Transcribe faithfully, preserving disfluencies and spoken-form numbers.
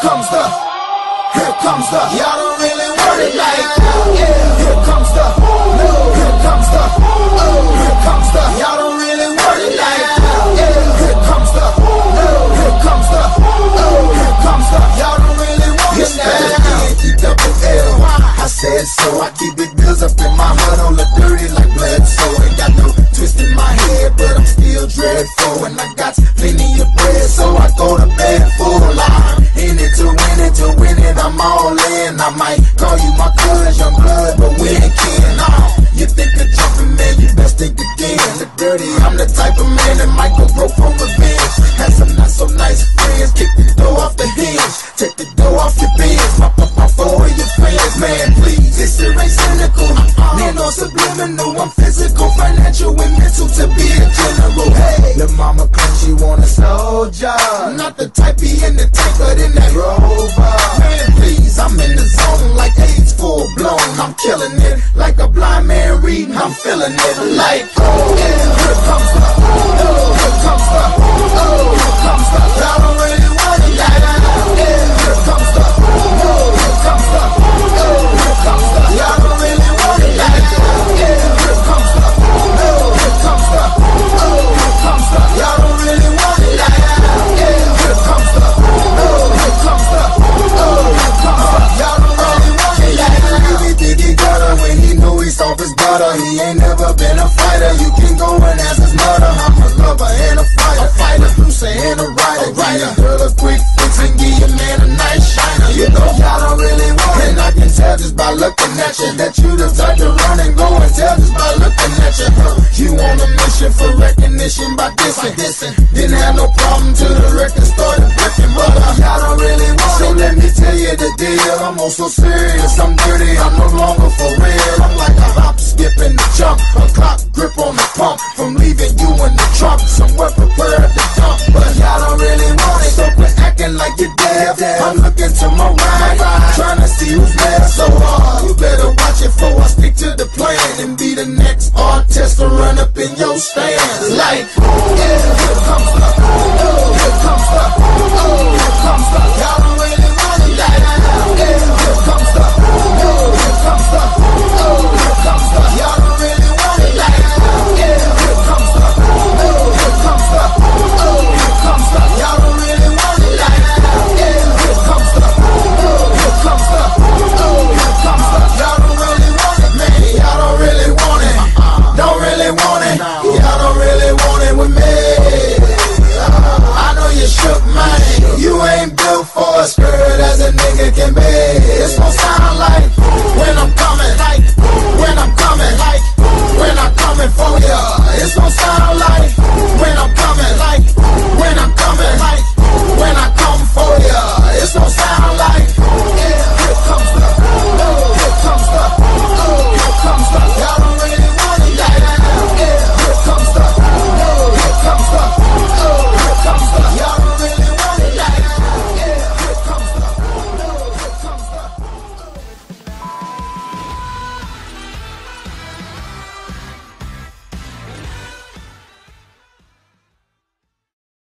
comes the, here comes the, y'all don't really want it like that. Yeah, here comes the, no, here comes the, oh, here comes the, y'all don't really want it like that. Yeah, here comes the, no, here comes the, oh, here comes the, y'all don't really want it like that. Double L, I said so. I keep big bills up in my hood, all the dirty like blood. So ain't got no twist in my head, but I'm still dreadful, and I got plenty of bread, so I go to bed full. I'm in it to win it, to win it, I'm all in. I might call you my cuz, young blood, but we ain't kin. Oh, you think of jumping, man, you best think again. Look dirty, I'm the type of man that might go broke for revenge. Had some not so nice friends, kick the door off the hinge, take the door off your bins, pop up my phone with your friends, man, please. This shit ain't cynical, man, no subliminal. I'm physical, financial, and mental to be a general. Hey, the mama claims she want a soldier, not the type be in the tank, but in that rover. Man, please, I'm in the zone like AIDS full blown. I'm killing it like a blind man reading. I'm feeling it like, oh, yeah, here comes the, oh, here comes the, oh, here comes the, y'all don't really want it like that. Yeah, here comes the, oh, here comes the, oh, here comes the, y'all don't really want it like that. Yeah, here comes the, oh, here comes the, oh, here comes the, y'all don't really want it like that. Yeah, here comes the, oh, here comes the, oh, here comes the, y'all don't really want it like that. He think he got her when he knew he soft his butter. He ain't never been a fighter. You can go and ask his mother. I'm a lover and a fighter, a fighter, producer and a writer. Give your girl a quick fix and give your man a nice shiner. You know y'all don't really want it, and I can tell just by looking at you that you the type to run and go and tell just by looking at you. Huh? You on a mission for recognition by dissing, dissing. Didn't have no problem till the record started breaking, but uh, y'all don't really want it. So let me tell you the deal. I'm also serious. I'm dirty. I'm no longer for real. I'm like a hop, skip, and a jump, a clock grip on the pump from leaving you in the trunk. Somewhere prepared to dump, but y'all don't really want it. So quit acting like you're deaf. I'm looking to my right, trying to see who's left. So uh, you better watch it before I stick to the plan and be the next artist to run up in your stands. Like, yeah, here comes the, oh, here comes the, oh, here comes the, y'all don't really want it like that. Yeah, here comes the.